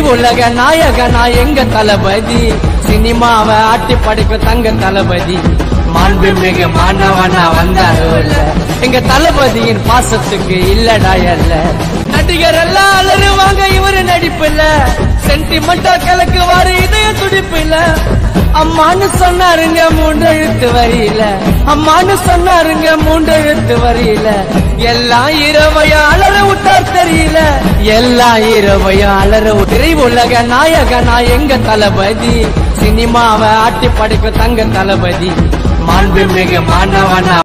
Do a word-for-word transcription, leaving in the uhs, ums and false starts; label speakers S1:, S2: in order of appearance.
S1: உலக நாயகனா எங்க தளபதி, சினிமாவை ஆட்டி படைக்கும் தங்க தளபதி. மாண்பு மிகு மாணவனா வந்தாரோ இல்ல, எங்க தளபதியின் பாசத்துக்கு இல்லடா அல்ல. நடிகர் எல்லாம் அலறுவாங்க இவரு நடிப்புல, சென்டிமெண்டா கலக்குவாரு இதய துடிப்புல. அம்மானு சொன்னாருங்க மூன்றெழுத்து வரியில, அம்மானு சொன்னாருங்க மூன்றெழுத்து வரியில. எல்லாம் இரவையா அலற விட்டார் தெரியல, எல்லாம் இரவையா அலற விட்டு. உலக நாயகனா எங்க தளபதி, சினிமாவை ஆட்டி படைக்கும் தங்க தளபதி. மாண்பு மிகு மாணவனா